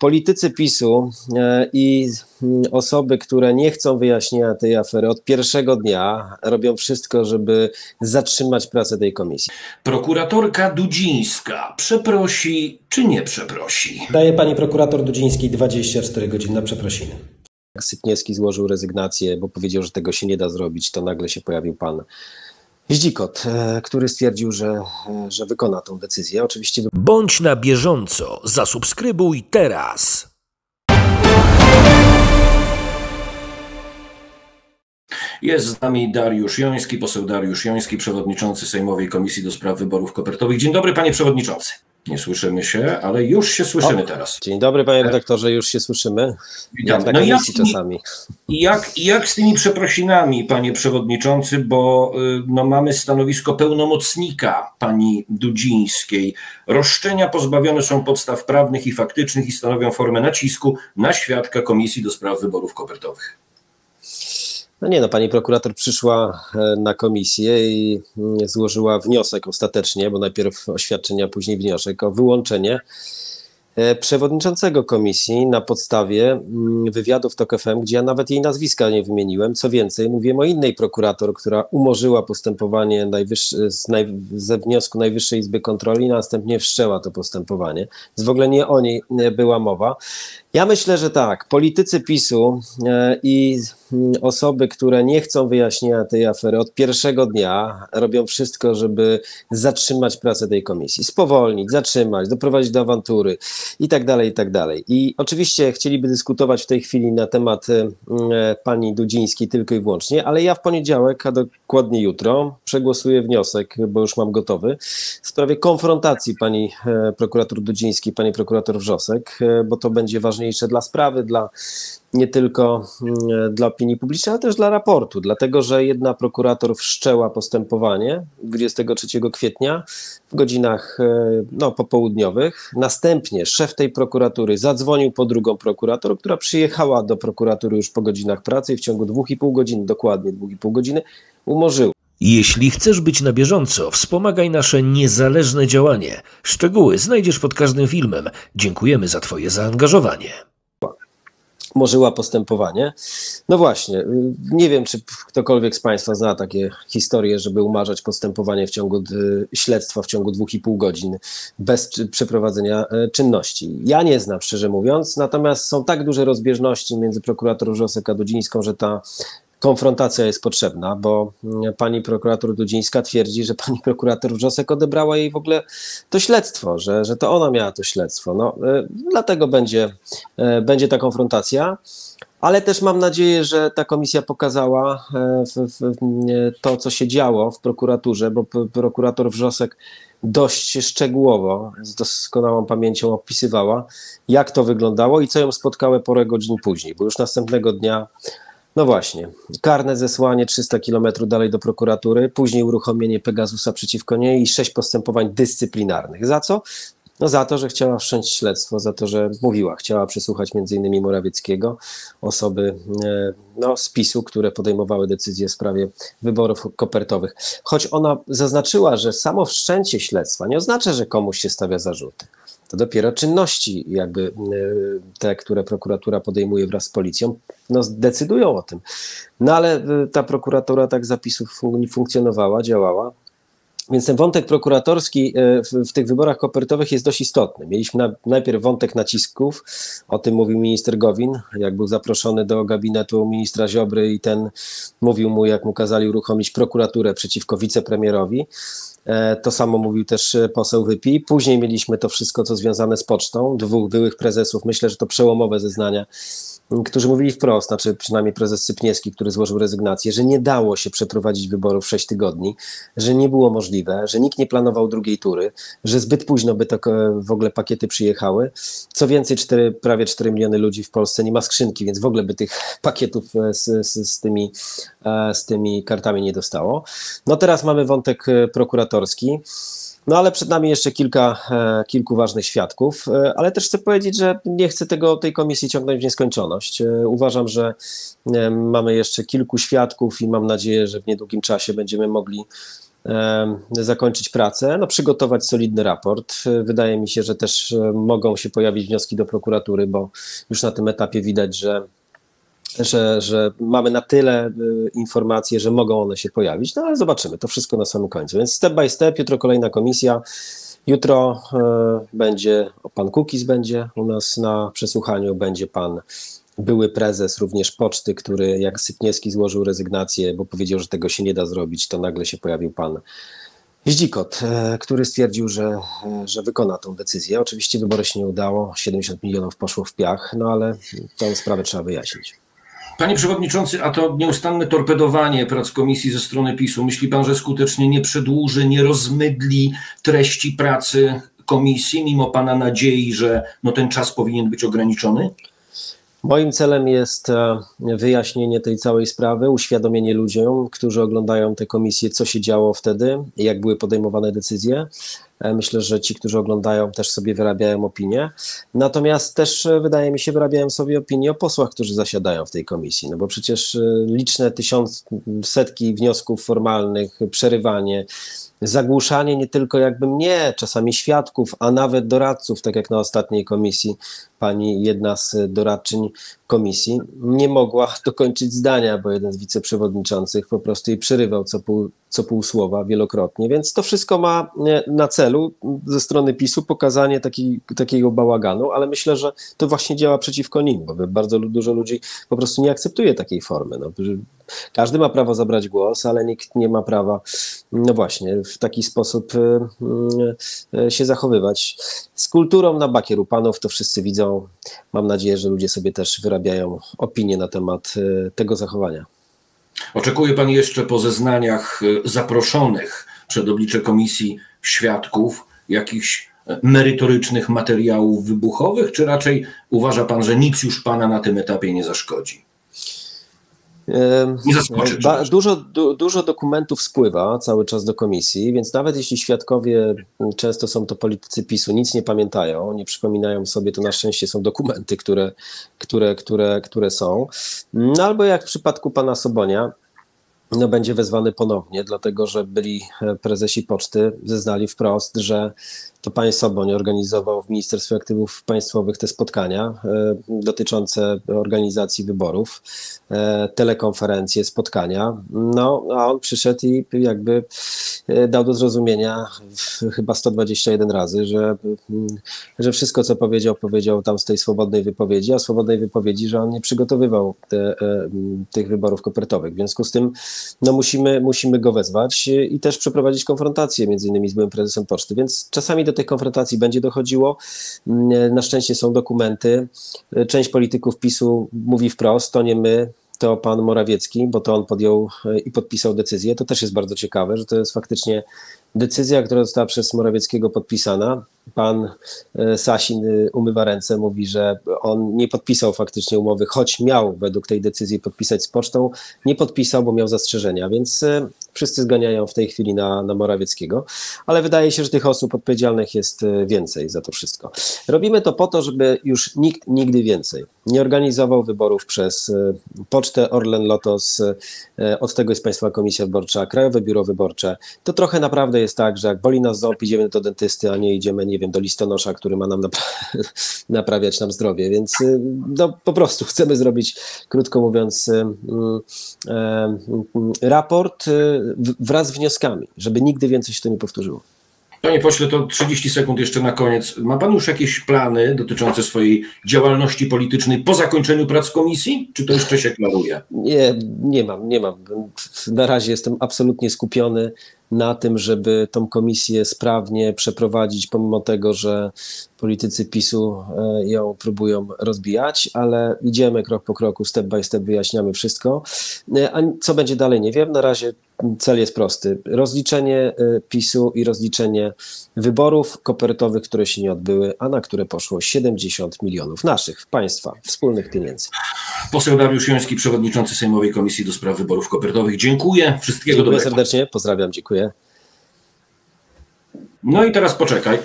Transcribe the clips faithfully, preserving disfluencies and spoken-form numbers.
politycy PiSu i osoby, które nie chcą wyjaśnienia tej afery od pierwszego dnia, robią wszystko, żeby zatrzymać pracę tej komisji. Prokuratorka Dudzińska przeprosi czy nie przeprosi? Daje pani prokurator Dudzińskiej dwadzieścia cztery godziny na przeprosiny. Jak Sypniewski złożył rezygnację, bo powiedział, że tego się nie da zrobić, to nagle się pojawił pan Zdzikot, który stwierdził, że, że wykona tą decyzję. Oczywiście... Bądź na bieżąco, zasubskrybuj teraz. Jest z nami Dariusz Joński, poseł Dariusz Joński, przewodniczący Sejmowej Komisji do Spraw Wyborów Kopertowych. Dzień dobry, panie przewodniczący. Nie słyszymy się, ale już się słyszymy o, teraz. Dzień dobry, panie redaktorze, już się słyszymy. Jak na no komisji jak, czasami. Jak, jak z tymi przeprosinami, panie przewodniczący, bo no, mamy stanowisko pełnomocnika pani Dudzińskiej. Roszczenia pozbawione są podstaw prawnych i faktycznych i stanowią formę nacisku na świadka Komisji do Spraw Wyborów Kopertowych. No nie no, pani prokurator przyszła na komisję i złożyła wniosek ostatecznie, bo najpierw oświadczenie, a później wniosek o wyłączenie przewodniczącego komisji na podstawie wywiadów TOK F M, gdzie ja nawet jej nazwiska nie wymieniłem. Co więcej, mówiłem o innej prokurator, która umorzyła postępowanie najwyższy, z naj, ze wniosku Najwyższej Izby Kontroli, następnie wszczęła to postępowanie. Więc w ogóle nie o niej była mowa. Ja myślę, że tak, politycy PiSu i osoby, które nie chcą wyjaśnienia tej afery od pierwszego dnia, robią wszystko, żeby zatrzymać pracę tej komisji, spowolnić, zatrzymać, doprowadzić do awantury i tak dalej, i tak dalej. I oczywiście chcieliby dyskutować w tej chwili na temat pani Dudzińskiej tylko i wyłącznie, ale ja w poniedziałek, a dokładnie jutro, przegłosuję wniosek, bo już mam gotowy, w sprawie konfrontacji pani prokurator Dudzińskiej, pani prokurator Wrzosek, bo to będzie ważne dla sprawy, dla nie tylko dla opinii publicznej, ale też dla raportu, dlatego że jedna prokurator wszczęła postępowanie dwudziestego trzeciego kwietnia w godzinach no, popołudniowych. Następnie szef tej prokuratury zadzwonił po drugą prokurator, która przyjechała do prokuratury już po godzinach pracy i w ciągu dwóch i pół godziny, dokładnie dwóch i pół godziny, umorzyła. Jeśli chcesz być na bieżąco, wspomagaj nasze niezależne działanie. Szczegóły znajdziesz pod każdym filmem. Dziękujemy za twoje zaangażowanie. Umorzyła postępowanie. No właśnie, nie wiem, czy ktokolwiek z państwa zna takie historie, żeby umarzać postępowanie w ciągu śledztwa w ciągu dwóch i pół godzin bez przeprowadzenia czynności. Ja nie znam, szczerze mówiąc, natomiast są tak duże rozbieżności między prokurator Wrzosek a Dudzińską, że ta konfrontacja jest potrzebna, bo pani prokurator Dudzińska twierdzi, że pani prokurator Wrzosek odebrała jej w ogóle to śledztwo, że, że to ona miała to śledztwo. No, y, dlatego będzie, y, będzie ta konfrontacja, ale też mam nadzieję, że ta komisja pokazała y, w, w, to, co się działo w prokuraturze, bo prokurator Wrzosek dość szczegółowo, z doskonałą pamięcią opisywała, jak to wyglądało i co ją spotkało parę godzin później, bo już następnego dnia no właśnie, karne zesłanie trzysta kilometrów dalej do prokuratury, później uruchomienie Pegasusa przeciwko niej i sześć postępowań dyscyplinarnych. Za co? No za to, że chciała wszcząć śledztwo, za to, że mówiła, chciała przesłuchać między innymi Morawieckiego, osoby no, z PiSu, które podejmowały decyzje w sprawie wyborów kopertowych. Choć ona zaznaczyła, że samo wszczęcie śledztwa nie oznacza, że komuś się stawia zarzuty. To dopiero czynności, jakby te, które prokuratura podejmuje wraz z policją, no, decydują o tym. No ale ta prokuratura tak zapisów funkcjonowała, działała. Więc ten wątek prokuratorski w, w tych wyborach kopertowych jest dość istotny. Mieliśmy na, najpierw wątek nacisków, o tym mówił minister Gowin, jak był zaproszony do gabinetu ministra Ziobry i ten mówił mu, jak mu kazali uruchomić prokuraturę przeciwko wicepremierowi. To samo mówił też poseł Wypij. Później mieliśmy to wszystko, co związane z pocztą, dwóch byłych prezesów, myślę, że to przełomowe zeznania, którzy mówili wprost, znaczy przynajmniej prezes Sypniewski, który złożył rezygnację, że nie dało się przeprowadzić wyborów w sześć tygodni, że nie było możliwe, że nikt nie planował drugiej tury, że zbyt późno by to w ogóle pakiety przyjechały. Co więcej, cztery, prawie cztery miliony ludzi w Polsce nie ma skrzynki, więc w ogóle by tych pakietów z, z, z, tymi, z tymi kartami nie dostało. No teraz mamy wątek prokuratorski. No ale przed nami jeszcze kilka, e, kilku ważnych świadków, e, ale też chcę powiedzieć, że nie chcę tego, tej komisji ciągnąć w nieskończoność. E, uważam, że e, mamy jeszcze kilku świadków i mam nadzieję, że w niedługim czasie będziemy mogli zakończyć pracę, no, przygotować solidny raport. Wydaje mi się, że też mogą się pojawić wnioski do prokuratury, bo już na tym etapie widać, że Że, że mamy na tyle informacji, że mogą one się pojawić, no ale zobaczymy, to wszystko na samym końcu. Więc step by step, jutro kolejna komisja, jutro y, będzie, o, pan Kukiz będzie u nas na przesłuchaniu, będzie pan były prezes również Poczty, który jak Sypniewski złożył rezygnację, bo powiedział, że tego się nie da zrobić, to nagle się pojawił pan Zdzikot, y, który stwierdził, że, y, że wykona tą decyzję. Oczywiście wybory się nie udało, siedemdziesiąt milionów poszło w piach, no ale tę sprawę trzeba wyjaśnić. Panie przewodniczący, a to nieustanne torpedowanie prac komisji ze strony PiSu, myśli pan, że skutecznie nie przedłuży, nie rozmydli treści pracy komisji, mimo pana nadziei, że no ten czas powinien być ograniczony? Moim celem jest wyjaśnienie tej całej sprawy, uświadomienie ludziom, którzy oglądają tę komisję, co się działo wtedy, jak były podejmowane decyzje. Myślę, że ci, którzy oglądają, też sobie wyrabiają opinię. Natomiast też, wydaje mi się, wyrabiają sobie opinię o posłach, którzy zasiadają w tej komisji. No bo przecież liczne tysiąc, setki wniosków formalnych, przerywanie, zagłuszanie nie tylko jakby mnie, czasami świadków, a nawet doradców, tak jak na ostatniej komisji pani jedna z doradczyń komisji nie mogła dokończyć zdania, bo jeden z wiceprzewodniczących po prostu jej przerywał co pół, co pół słowa wielokrotnie, więc to wszystko ma na celu ze strony PiSu pokazanie taki, takiego bałaganu, ale myślę, że to właśnie działa przeciwko nim, bo bardzo dużo ludzi po prostu nie akceptuje takiej formy. No, każdy ma prawo zabrać głos, ale nikt nie ma prawa, no właśnie, w taki sposób się zachowywać. Z kulturą na bakieru panów to wszyscy widzą. Mam nadzieję, że ludzie sobie też wyrabiają opinię na temat tego zachowania. Oczekuje pan jeszcze po zeznaniach zaproszonych przed oblicze komisji świadków jakichś merytorycznych materiałów wybuchowych, czy raczej uważa pan, że nic już pana na tym etapie nie zaszkodzi? Nie zaskoczy. Ba, dużo, du, dużo dokumentów spływa cały czas do komisji, więc nawet jeśli świadkowie, często są to politycy PiSu, nic nie pamiętają, nie przypominają sobie, to na szczęście są dokumenty, które, które, które, które są. No albo jak w przypadku pana Sobonia, no będzie wezwany ponownie, dlatego że byli prezesi Poczty zeznali wprost, że to pan Soboń organizował w Ministerstwie Aktywów Państwowych te spotkania e, dotyczące organizacji wyborów, e, telekonferencje, spotkania, no a on przyszedł i jakby dał do zrozumienia chyba sto dwadzieścia jeden razy, że, że wszystko co powiedział, powiedział tam z tej swobodnej wypowiedzi, a swobodnej wypowiedzi, że on nie przygotowywał te, e, tych wyborów kopertowych. W związku z tym no musimy, musimy go wezwać i też przeprowadzić konfrontację między innymi z byłym prezesem Poczty, więc czasami do tej konfrontacji będzie dochodziło. Na szczęście są dokumenty. Część polityków PiSu mówi wprost, to nie my, to pan Morawiecki, bo to on podjął i podpisał decyzję. To też jest bardzo ciekawe, że to jest faktycznie decyzja, która została przez Morawieckiego podpisana. Pan Sasin umywa ręce, mówi, że on nie podpisał faktycznie umowy, choć miał według tej decyzji podpisać z Pocztą. Nie podpisał, bo miał zastrzeżenia, więc wszyscy zganiają w tej chwili na, na Morawieckiego, ale wydaje się, że tych osób odpowiedzialnych jest więcej za to wszystko. Robimy to po to, żeby już nikt nigdy więcej nie organizował wyborów przez Pocztę, Orlen, Lotos. Od tego jest Państwowa Komisja Wyborcza, Krajowe Biuro Wyborcze. To trochę naprawdę jest tak, że jak boli nas ząb, idziemy do dentysty, a nie idziemy, nie wiem, do listonosza, który ma nam napra- naprawiać nam zdrowie, więc no, po prostu chcemy zrobić, krótko mówiąc, raport wraz z wnioskami, żeby nigdy więcej się to nie powtórzyło. Panie pośle, to trzydzieści sekund jeszcze na koniec. Ma pan już jakieś plany dotyczące swojej działalności politycznej po zakończeniu prac komisji, czy to jeszcze się klaruje? Nie, nie mam, nie mam. Na razie jestem absolutnie skupiony na tym, żeby tą komisję sprawnie przeprowadzić, pomimo tego, że politycy PiSu ją próbują rozbijać, ale idziemy krok po kroku, step by step, wyjaśniamy wszystko. A co będzie dalej, nie wiem. Na razie cel jest prosty. Rozliczenie PiSu i rozliczenie wyborów kopertowych, które się nie odbyły, a na które poszło siedemdziesiąt milionów naszych, państwa, wspólnych pieniędzy. Poseł Dariusz Joński, przewodniczący Sejmowej Komisji do Spraw Wyborów Kopertowych. Dziękuję. Wszystkiego Dziękuję dobrego. serdecznie. Pozdrawiam. Dziękuję. No i teraz poczekaj.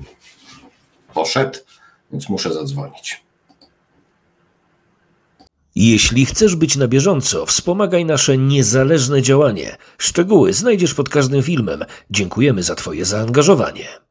Poszedł, więc muszę zadzwonić. Jeśli chcesz być na bieżąco, wspomagaj nasze niezależne działanie. Szczegóły znajdziesz pod każdym filmem. Dziękujemy za Twoje zaangażowanie.